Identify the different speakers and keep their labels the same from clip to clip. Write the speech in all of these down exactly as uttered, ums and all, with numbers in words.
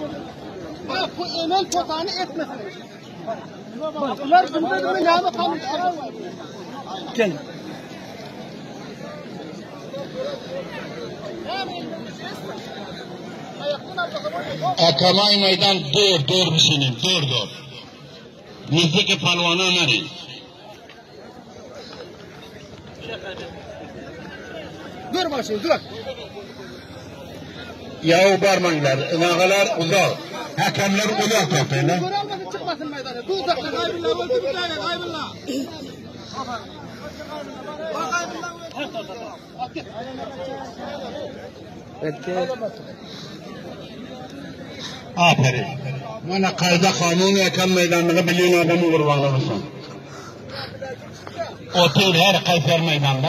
Speaker 1: Bu emel potanı etmesin. Bunlar günde günde ne bakalım. Gel.
Speaker 2: Akamay meydan dur dur mısının dur dur. Nizdeki palvana nari.
Speaker 1: Dur başım dur.
Speaker 2: Yahu barmanlar, nağalar uzak. Hakemler uzak toplayla.
Speaker 1: Görevlisi çıkmasın meydana. Dur da kaybırlar öldü bir tane kaybırlar.
Speaker 2: Aferin. Bana kayda kanunu yakan meydanlığı biliyorsun adamı kurbanlamışsın. Otur her Kayser meydanda.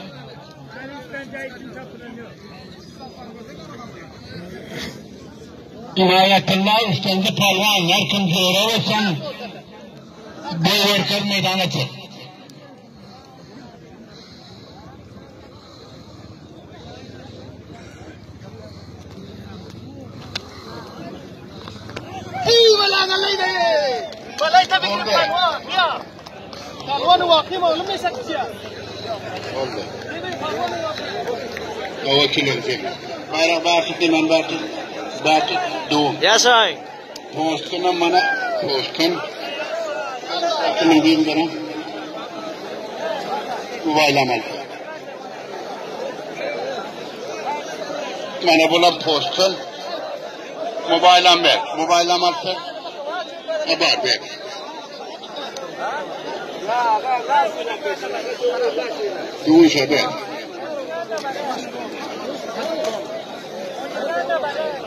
Speaker 2: İnayetullah üstünde palvan, yarkın zöre ve sen Beyverker meydana çık.
Speaker 1: اي ولا غلينا ولا تبي الحلوان يا الحلوان واقيمه ولا ما يسكتيها
Speaker 2: والله هو كيلو الفيلم ما باتي من باتي باتي دوم
Speaker 3: يا ساي
Speaker 2: بوستنا منا بوستن أكمل بيم كنا موبايل عمل मैंने बोला postal mobile में मोबाइल में से अबार बैग दूसरा बैग